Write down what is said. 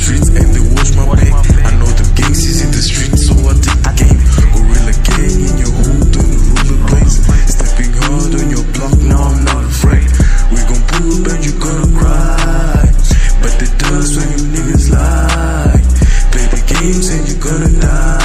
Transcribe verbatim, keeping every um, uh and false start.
streets and they watch my back. I know them gangsters in the streets, so I take the game. Gorilla gang in your hood on the rollerblades, stepping hard on your block, now I'm not afraid. We gon' pull up and you gonna cry, but the dust when you niggas lie. Play the games and you gonna die.